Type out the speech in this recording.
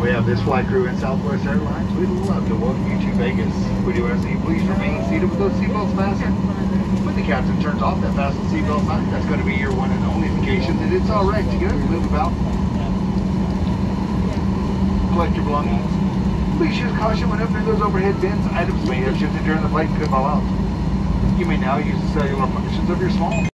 we have this flight crew in Southwest Airlines. We'd love to welcome you to Vegas. We do ask that you please remain seated with those seatbelts fastened. When the captain turns off that fasten seatbelt sign, that's going to be your one and only indication that it's all right to get up and move about. Collect your belongings. Please use caution when opening those overhead bins. Items may have shifted during the flight and could fall out. You may now use the cellular functions of your small